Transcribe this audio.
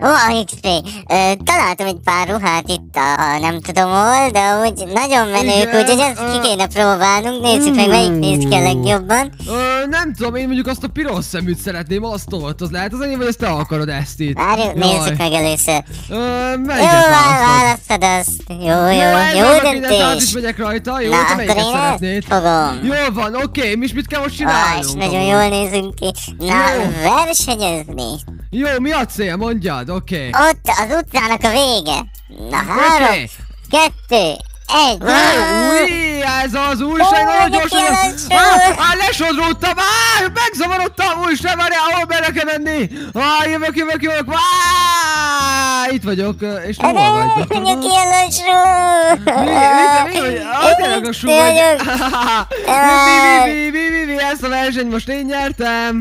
XP. Találtam egy pár ruhát itt a nem tudom hol, de úgy nagyon menők, úgyhogy ezt ki kéne próbálnunk. Nézzük meg, melyik néz ki a legjobban. Nem tudom, én mondjuk azt a piros szeműt szeretném, azt ott, az lehet az enyém, vagy ezt te akarod ezt itt? Várjuk, nézzük meg először. Melyiket választod azt. Jó döntés. Át is megyek rajta, jó, te melyiket szeretnéd? Fogom. Jól van, oké, és mit kell most csinálnunk? És nagyon jól nézünk ki. Na, versenyezni. Jó, mi a cél? Mondjad, oké. Ott az utcának a vége. Na, 3, 2, 1. Új, ez az újság, nagyon gyorsan. Lesodródtam, megzavarodtam, újság, ahol bele kell menni. Jövök. Itt vagyok, és hol vagy? Mondjuk ilyen lassú. Tényleg lassú vagy. Mi, ezt a versenyt most én nyertem.